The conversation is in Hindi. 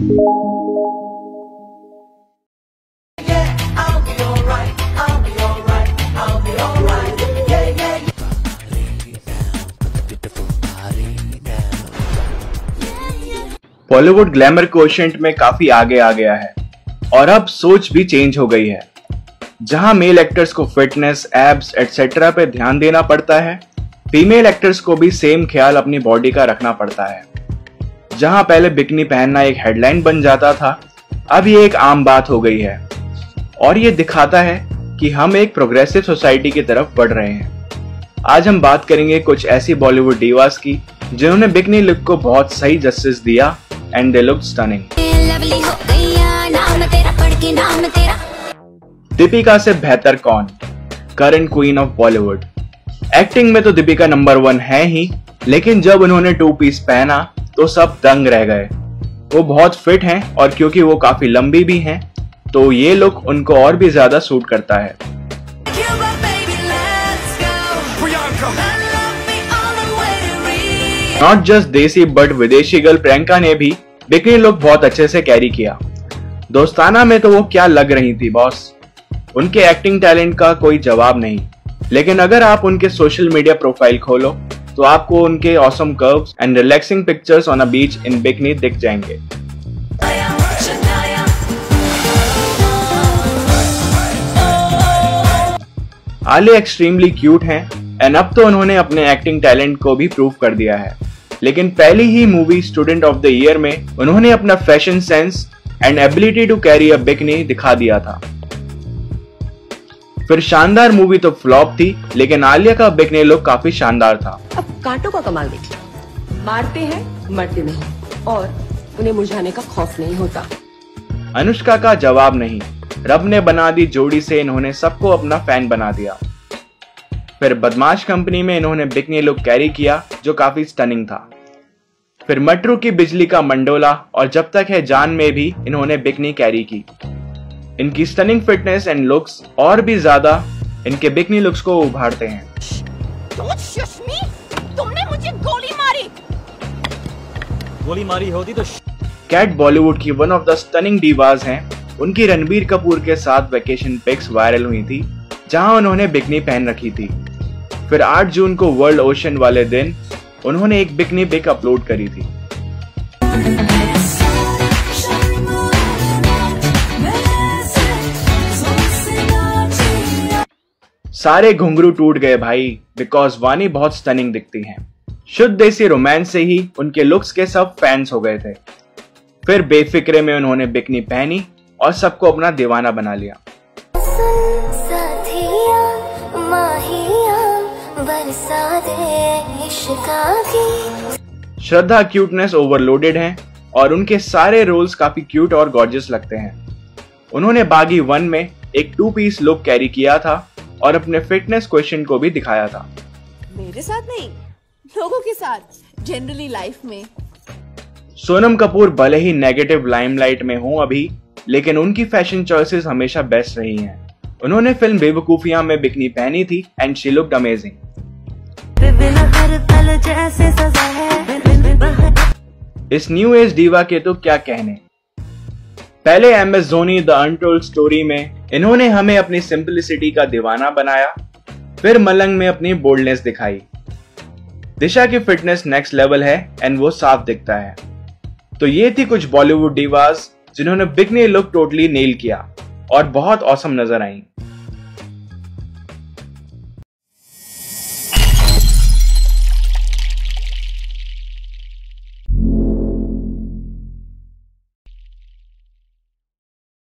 बॉलीवुड ग्लैमर कोशेंट में काफी आगे आ गया है और अब सोच भी चेंज हो गई है। जहां मेल एक्टर्स को फिटनेस, एब्स एटसेट्रा पे ध्यान देना पड़ता है, फीमेल एक्टर्स को भी सेम ख्याल अपनी बॉडी का रखना पड़ता है। जहां पहले बिकनी पहनना एक हेडलाइन बन जाता था, अब ये एक आम बात हो गई है और ये दिखाता है कि हम एक प्रोग्रेसिव सोसाइटी की तरफ बढ़ रहे हैं। आज हम बात करेंगे कुछ ऐसी बॉलीवुड डीवास की जिन्होंने बिकनी लुक को बहुत सही जस्टिस दिया and they look stunning. Deepika से बेहतर कौन? Current queen of Bollywood. Acting में तो दीपिका नंबर 1 है ही, लेकिन जब उन्होंने 2 पीस पहना तो सब दंग रह गए। वो बहुत फिट हैं और क्योंकि वो काफी लंबी भी हैं, तो ये लुक उनको और भी ज्यादा सूट करता है। नॉट जस्ट देसी बट विदेशी गर्ल प्रियंका ने भी बिकनी लुक बहुत अच्छे से कैरी किया। दोस्ताना में तो वो क्या लग रही थी बॉस, उनके एक्टिंग टैलेंट का कोई जवाब नहीं। लेकिन अगर आप उनके सोशल मीडिया प्रोफाइल खोलो तो आपको उनके awesome curves and relaxing pictures on a beach in bikini दिख जाएंगे। आलिया एक्सट्रीमली क्यूट हैं एंड अब तो उन्होंने अपने एक्टिंग टैलेंट को भी प्रूव कर दिया है। लेकिन पहली ही movie student of the year में उन्होंने अपना fashion sense and ability to carry a bikini दिखा दिया था। फिर शानदार मूवी तो फ्लॉप थी, लेकिन आलिया का बिकनी लुक काफी शानदार था। अब कांटों का कमाल देखिए, मारते हैं मरते नहीं और उन्हें मुरझाने का खौफ नहीं होता। अनुष्का का जवाब नहीं, रब ने बना दी जोड़ी से इन्होंने सबको अपना फैन बना दिया। फिर बदमाश कंपनी में इन्होंने बिकनी लुक कैरी किया जो काफी स्टनिंग था। फिर मटरू की बिजली का मंडोला और जब तक है जान में भी इन्होंने बिकनी कैरी की। इनकी स्टनिंग फिटनेस एंड लुक्स और भी ज्यादा इनके बिकनी लुक्स को उभारते हैं। तुमने मुझे गोली मारी होती तो। कैट बॉलीवुड की one of the stunning divas हैं। उनकी रणबीर कपूर के साथ वेकेशन पिक्स वायरल हुई थी जहां उन्होंने बिकनी पहन रखी थी। फिर 8 जून को वर्ल्ड ओशन वाले दिन उन्होंने एक बिकनी पिक अपलोड करी थी। सारे घुंघरू टूट गए भाई, बिकॉज वानी बहुत स्टनिंग दिखती हैं। शुद्ध देसी रोमांस से ही उनके लुक्स के सब फैंस हो गए थे। फिर बेफिक्रे में उन्होंने बिकनी पहनी और सबको अपना दीवाना बना लिया। श्रद्धा क्यूटनेस ओवरलोडेड हैं और उनके सारे रोल्स काफी क्यूट और गॉर्जियस लगते हैं। उन्होंने बागी 1 में एक 2 पीस लुक कैरी किया था और अपने फिटनेस क्वेश्चन को भी दिखाया था। मेरे साथ नहीं, लोगों के साथ, जनरली लाइफ में। सोनम कपूर भले ही नेगेटिव लाइमलाइट में हो अभी, लेकिन उनकी फैशन चॉइसेस हमेशा बेस्ट रही हैं। उन्होंने फिल्म बेवकूफियां में बिकनी पहनी थी एंड शी लुक्ड अमेजिंग। इस न्यू एज डीवा के तो क्या कहने। पहले MS Dhoni the untold story में इन्होंने हमें अपनी सिंपलिसिटी का दीवाना बनाया। फिर मलंग में अपनी बोल्डनेस दिखाई। दिशा की फिटनेस नेक्स्ट लेवल है एंड वो साफ दिखता है। तो ये थी कुछ बॉलीवुड डीवास जिन्होंने बिकनी लुक टोटली नेल किया और बहुत ऑसम नजर आई।